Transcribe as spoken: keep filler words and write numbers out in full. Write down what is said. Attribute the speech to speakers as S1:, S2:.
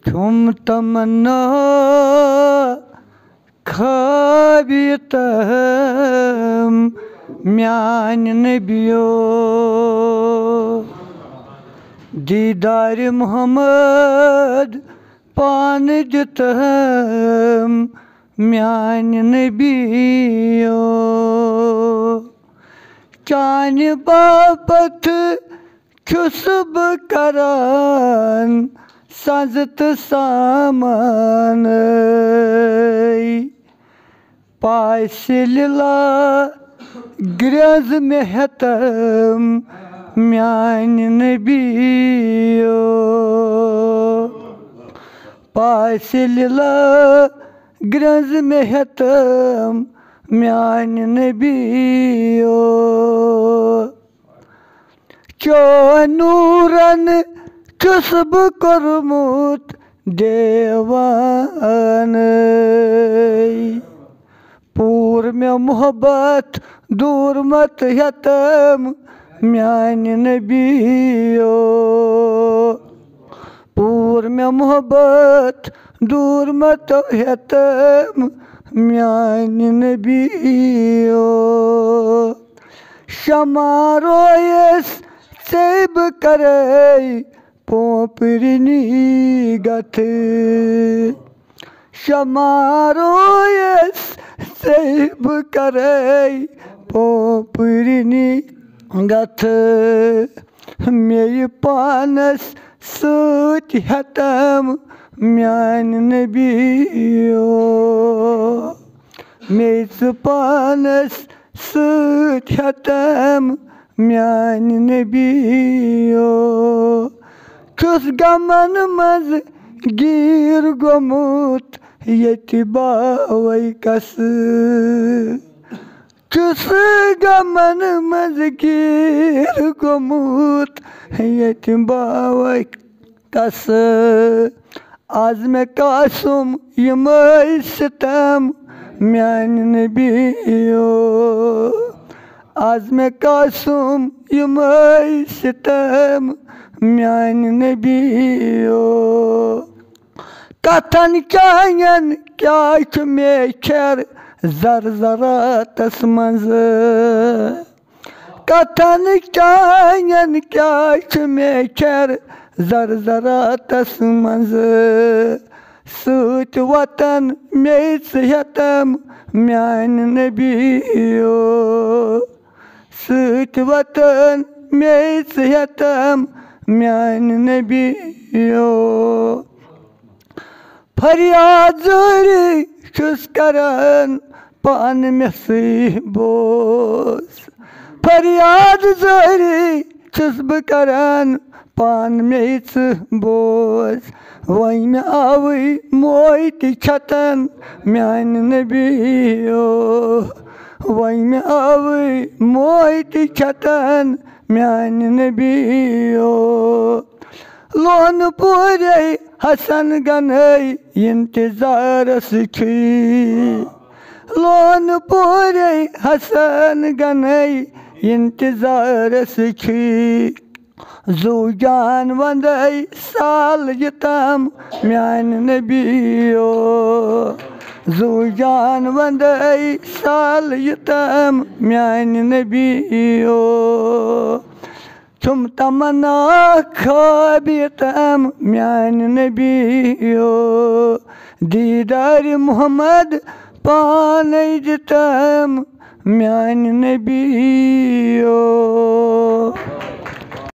S1: چھُم تمنا خٲبِتم میانہِ نبیو دیٖدارِ محمد پانہٕ دِتم میانہِ نبیو چانہِ باپتھ چھُس بہٕ کران سزٕ تہٕ سامانَے پاسہِ لِلا گرٛٮ۪ز مےٚ ہٮ۪تم میانہِ نبیو پاسہِ لِلا گرٛٮ۪ز مےٚ ہٮ۪تم میانہِ نبیو چون نوٗرن چھُس بہٕ کوٚرمُت دیوانَے پوٗر مےٚ محبت دوٗرمت ہٮ۪تم میانہِ نبیو پوٗر مےٚ محبت دوٗرمت ہٮ۪تم میانہِ نبیو شمع رویس ژےٚ بہٕ کرے پوپرنی گتھٕ شمع رویس ژےٚ بہٕ کرے پوپرنی گتھٕ مےٚ پانس سۭتۍ ہٮ۪تم میانہِ نبیو مےٚ ژٕ پانس سۭتۍ ہٮ۪تم میانہِ نبیو چھُس غمن منٛز گیٖر گوٚمُت ییٚتہِ باوے قصہٕ چھُس غمن منٛز گیٖر گوٚمُت ییٚتہِ باوے قصہٕ آز مےٚ قاسُم یِمے سِتم میانہِ نبیو آز مےٚ قاسُم یِمے سِتم میانہِ نبیو کتھن چانٮ۪ن کیٛاہ چھُ میچھر زر زراتس منٛزٕ کتھن چانٮ۪ن کیٛاہ چھُ میچھر زر زراتس منٛزٕ سۭتۍ وطن مےٚ ژٕ ہٮ۪تم میانہِ نبیو سۭتۍ وطن مےٚ ژٕ ہٮ۪تم میانہِ نبیو فریاد زٲری چھُس کران پانہٕ مےٚ سٕے بوز فریاد زٲری چھُس بہٕ کران پانہٕ مےٚ ژٕ بوز وۄنۍ مےٚ آوٕے موے تہِ چھتن میانہِ نبیو وۄنۍ مےٚ آوٕے موے تہِ چھتن میانہِ نبیو لونہٕ پورے حسن گنے انتظارس چھُے لونہٕ پورے حسن گنے انتظارس چھُے زو جان ونٛدے سال یِتم میانہِ نبیو زو جان ونٛدے سال یِتم میانہِ نبیو چھُم تمنا خٲبِتم میانہِ نبیو دیٖدارِ محمد پانے دِتم میانہِ نبی